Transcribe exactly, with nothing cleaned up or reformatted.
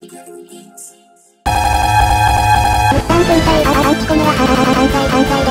物産戦隊、あ、あ、あんちこむら、はははは、犯罪、犯罪。